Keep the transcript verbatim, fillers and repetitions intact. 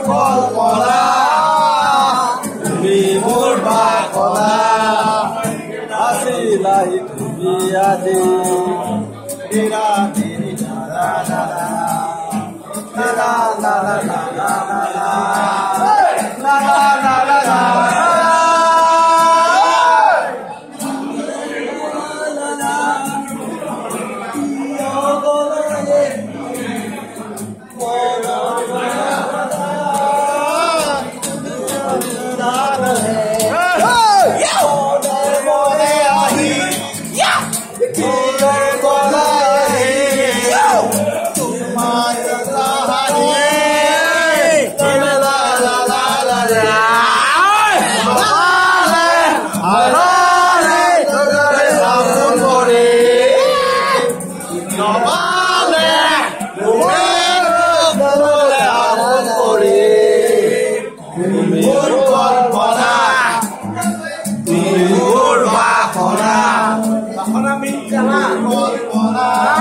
কল্পনা তুমি মোৰ বাসনা আছিলাই তুমি আজি তিৰা তিৰি লা লা লা লা লা লা লা লা লা লা লা লা Ahora mismo,